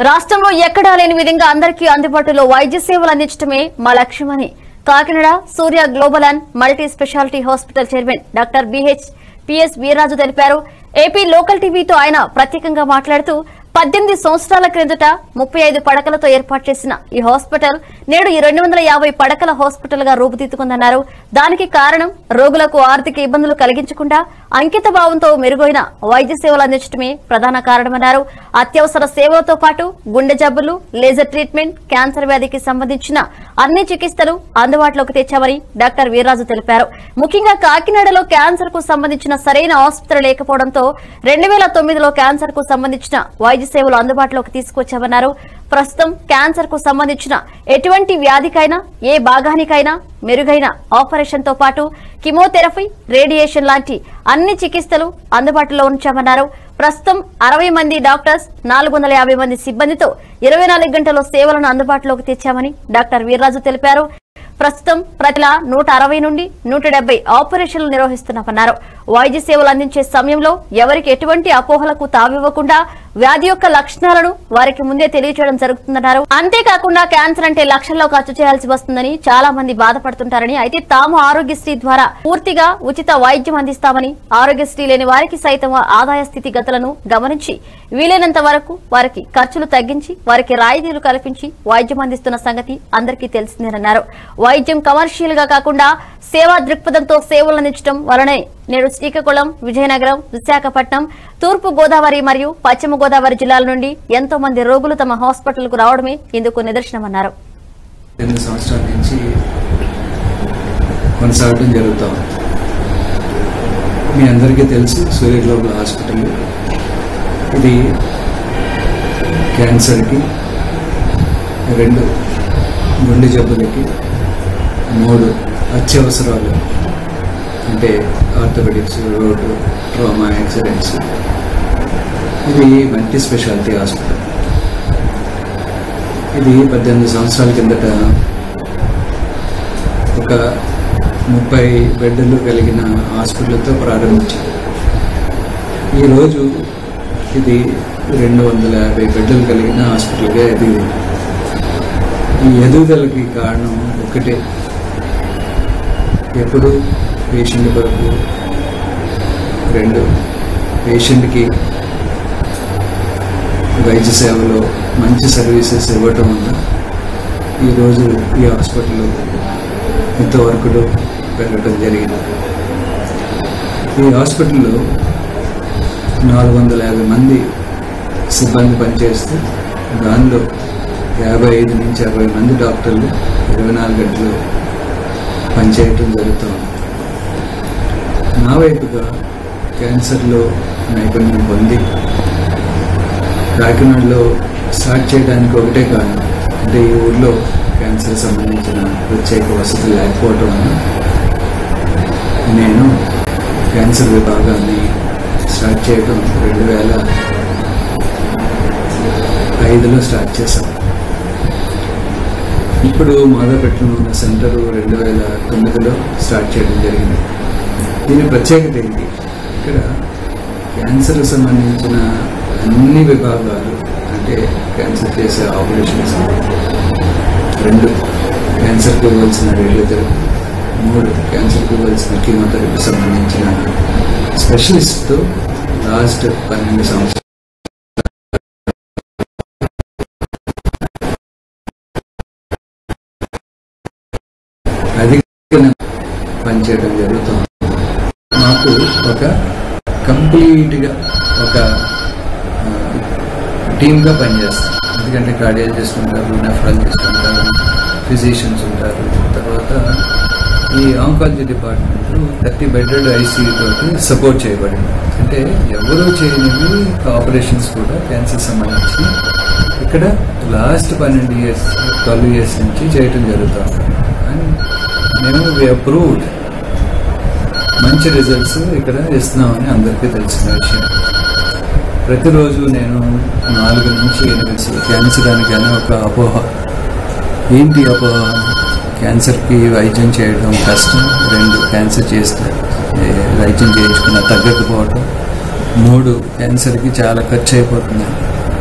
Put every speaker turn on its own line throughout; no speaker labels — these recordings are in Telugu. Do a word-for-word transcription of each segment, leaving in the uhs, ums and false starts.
రాష్ట్రంలో ఎక్కడా లేని విధంగా అందరికీ అందుబాటులో వైద్య సేవలు అందించడమే మా లక్ష్యమని Kakinada Surya global and multi speciality hospital chairman doctor BH PS Veerraju తెలిపారు. ఏపీ లోకల్ టీవీతో ఆయన ప్రత్యేకంగా మాట్లాడుతూ పద్దెనిమిది సంవత్సరాల క్రిందట ముప్పై ఐదు పడకలతో ఏర్పాటు చేసిన ఈ హాస్పిటల్ నేడు ఈ రెండు వందల యాభై పడకల హాస్పిటల్ గా రూపుదిద్దుకుందన్నారు. దానికి కారణం రోగులకు ఆర్థిక ఇబ్బందులు కలిగించకుండా అంకిత భావంతో మెరుగైన వైద్య సేవలు అందించడమే ప్రధాన కారణమన్నారు. అత్యవసర సేవలతో పాటు గుండె జబ్బులు, లేజర్ ట్రీట్మెంట్, క్యాన్సర్ వ్యాధికి సంబంధించిన అన్ని చికిత్సలు అందుబాటులోకి తెచ్చామని డాక్టర్ వీర్రాజు తెలిపారు. ముఖ్యంగా కాకినాడలో క్యాన్సర్ కు సంబంధించిన సరైన ఆసుపత్రి లేకపోవడంతో రెండు వేల తొమ్మిదిలో క్యాన్సర్ కు సంబంధించిన వైద్య సేవలు అందుబాటులోకి తీసుకొచ్చామన్నారు. ప్రస్తుతం క్యాన్సర్ కు సంబంధించిన ఎటువంటి వ్యాధికైనా ఏ భాగానికైనా మెరుగైన ఆపరేషన్ తో పాటు కీమోథెరపీ, రేడియేషన్ లాంటి అన్ని చికిత్సలు అందుబాటులో ఉంచామన్నారు. ప్రస్తుతం అరవై మంది డాక్టర్స్, నాలుగు వందల యాభై మంది సిబ్బందితో ఇరవై నాలుగు గంటల సేవలను అందుబాటులోకి తెచ్చామని డాక్టర్ వీర్రాజు తెలిపారు. ప్రస్తుతం ప్రతిలా నూట అరవై నుండి నూట డెబ్బై ఆపరేషన్లు నిర్వహిస్తున్నామన్నారు. వైద్య సేవలు అందించే సమయంలో ఎవరికి ఎటువంటి అపోహలకు తావివ్వకుండా వ్యాధి యొక్క లక్షణాలను వారికి ముందే తెలియజేయడం జరుగుతుందన్నారు. అంతేకాకుండా క్యాన్సర్ అంటే లక్షల్లో ఖర్చు చేయాల్సి వస్తుందని చాలా మంది బాధపడుతుంటారని, అయితే తాము ఆరోగ్యశ్రీ ద్వారా పూర్తిగా ఉచిత వైద్యం అందిస్తామని, ఆరోగ్యశ్రీ లేని వారికి సైతం ఆదాయ స్థితిగతులను గమనించి వీలైనంత వరకు వారికి ఖర్చులు తగ్గించి వారికి రాయితీలు కల్పించి వైద్యం అందిస్తున్న సంగతి అందరికీ తెలిసిందేనన్నారు. వైద్యం కమర్షియల్ గా కాకుండా సేవా దృక్పథంతో సేవలు అందించడం వలనే నేడు శ్రీకాకుళం, విజయనగరం, విశాఖపట్నం, తూర్పు గోదావరి మరియు పశ్చిమ గోదావరి జిల్లాల నుండి ఎంతో మంది రోగులు తమ హాస్పిటల్ కు రావడమే ఇందుకు నిదర్శనమన్నారు.
రెండు సంవత్సరాల నుంచి కొనసాగడం జరుగుతుంది. మీ అందరికీ తెలుసు, సూర్య గ్లోబల్ హాస్పిటల్ ఇది క్యాన్సర్కి, రెండు గుండె జబ్బులకి, మూడు అత్యవసరాలు అంటే ఆర్థోపెడిక్స్, రోడ్డు, ట్రామా, యాక్సిడెంట్స్, ఇది మల్టీ స్పెషాలిటీ హాస్పిటల్. ఇది పద్దెనిమిది సంవత్సరాల కిందట ఒక ముప్పై బెడ్లు కలిగిన హాస్పిటల్తో ప్రారంభించింది. ఈరోజు ఇది రెండు వందల యాభై బెడ్లు కలిగిన హాస్పిటల్గా ఎదిగింది. ఈ ఎదుగుదలకి కారణం ఒకటే, ఎప్పుడు పేషెంట్ కొరకు, రెండు పేషెంట్కి వైద్య సేవలో మంచి సర్వీసెస్ ఇవ్వటం వల్ల ఈరోజు ఈ హాస్పిటల్ ఇంతవరకు పెరగటం జరిగింది. ఈ హాస్పిటల్లో నాలుగు వందల యాభై మంది సిబ్బంది పనిచేస్తూ దానిలో యాభై ఐదు నుంచి అరవై మంది డాక్టర్లు ఇరవై నాలుగు గంటలు పనిచేయటం జరుగుతుంది. నా వైపుగా క్యాన్సర్లో నైపుణ్యం పొంది కాకినాడలో స్టార్ట్ చేయడానికి ఒకటే కారణం, అంటే ఈ ఊర్లో క్యాన్సర్ సంబంధించిన ప్రత్యేక వసతులు లేకపోవటం వల్ల నేను క్యాన్సర్ విభాగాన్ని స్టార్ట్ చేయడం రెండు వేల ఐదులో స్టార్ట్ చేశాను. ఇప్పుడు మొదలుపెట్టడం ఉన్న సెంటర్ రెండు వేల తొమ్మిదిలో స్టార్ట్ చేయడం జరిగింది. దీని ప్రత్యేకత ఏంటి, ఇక్కడ క్యాన్సర్కి సంబంధించిన అన్ని విభాగాలు, అంటే క్యాన్సర్ చేసే ఆపరేషన్స్, రెండు క్యాన్సర్కి ఇవ్వాల్సిన రేడియోథెరపీ, మూడు క్యాన్సర్కి ఇవ్వాల్సిన కీమోథెరపీ సంబంధించిన స్పెషలిస్ట్తో లాస్ట్ పన్నెండు సంవత్సరాలు అధిక పనిచేయడం జరుగుతుంది. మాకు ఒక కంప్లీట్గా ఒక టీమ్గా పనిచేస్తాం. ఎందుకంటే కార్డియాలజిస్ట్ ఉంటారు, నెఫ్రాలజిస్ట్ ఉంటారు, ఫిజిషియన్స్ ఉంటారు, తర్వాత ఈ oncology department thirty bedded ICU తోటి సపోర్ట్ చేయబడింది. అంటే ఎవరూ చేయనివి ఆపరేషన్స్ కూడా క్యాన్సర్ సంబంధించి ఇక్కడ లాస్ట్ పన్నెండు ఇయర్స్ ట్వెల్వ్ ఇయర్స్ నుంచి చేయటం జరుగుతుంది. అండ్ మేము వి అప్రూవ్డ్, మంచి రిజల్ట్స్ ఇక్కడ ఇస్తున్నామని అందరికీ తెలిసిన విషయం. ప్రతిరోజు నేను నాలుగు నుంచి ఎనిమిది క్యాన్సర్ దానికైనా ఒక అపోహ. ఏంటి అపోహ? క్యాన్సర్కి వైద్యం చేయడం కష్టం, రెండు క్యాన్సర్ చేస్తే వైద్యం చేయించుకున్న తగ్గకపోవటం, మూడు క్యాన్సర్కి చాలా ఖర్చు అయిపోతుంది.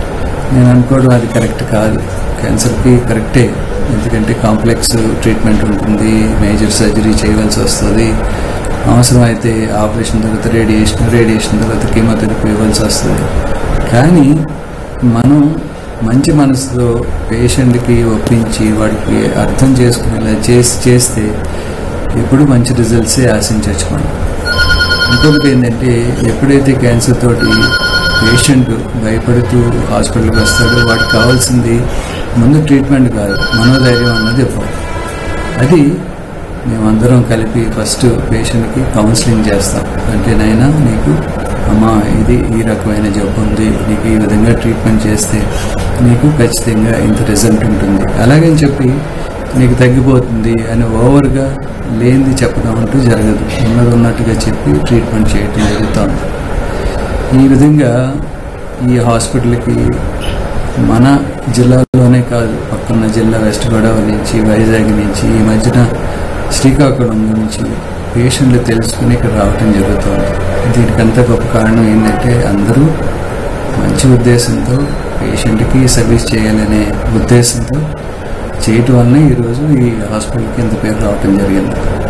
నేను అనుకోవడం అది కరెక్ట్ కాదు. క్యాన్సర్కి కరెక్టే, ఎందుకంటే కాంప్లెక్స్ ట్రీట్మెంట్ ఉంటుంది, మేజర్ సర్జరీ చేయవలసి వస్తుంది, అవసరమైతే ఆపరేషన్ తర్వాత రేడియేషన్ రేడియేషన్ తర్వాత కీమోథెరపీ ఇవ్వాల్సి వస్తుంది. కానీ మనం మంచి మనసుతో పేషెంట్కి ఒప్పించి వాడికి అర్థం చేసుకునేలా చేసి చేస్తే ఎప్పుడు మంచి రిజల్ట్సే ఆశించవచ్చు మనం. ఇంకొకటి ఏంటంటే, ఎప్పుడైతే క్యాన్సర్ తోటి పేషెంట్ భయపడుతూ హాస్పిటల్కి వస్తాడో వాడికి కావాల్సింది ముందు ట్రీట్మెంట్ కాదు, మనోధైర్యం అన్నది ఇవ్వాలి. అది మేమందరం కలిపి ఫస్ట్ పేషెంట్కి కౌన్సిలింగ్ చేస్తాం. అంటే నైనా నీకు అమ్మా ఇది ఈ రకమైన జబ్బు ఉంది, నీకు ఈ విధంగా ట్రీట్మెంట్ చేస్తే నీకు ఖచ్చితంగా ఇంత రిజల్ట్ ఉంటుంది, అలాగని చెప్పి నీకు తగ్గిపోతుంది అని ఓవర్గా లేనిది చెప్పడం అంటూ జరగదు. ఉన్నది ఉన్నట్టుగా చెప్పి ట్రీట్మెంట్ చేయటం జరుగుతుంది. ఈ విధంగా ఈ హాస్పిటల్కి మన జిల్లాలోనే కాదు, పక్కన జిల్లా వెస్ట్ గోదావరి నుంచి, వైజాగ్ నుంచి, ఈ మధ్యన శ్రీకాకుళం నుంచి పేషెంట్లు తెలుసుకుని ఇక్కడ రావటం జరుగుతుంది. దీనికంతా గొప్ప కారణం ఏంటంటే, అందరూ మంచి ఉద్దేశంతో పేషెంట్కి సర్వీస్ చేయాలనే ఉద్దేశంతో చేయటం వల్లనే ఈరోజు ఈ హాస్పిటల్కి ఇంత పేరు రావటం జరిగింది.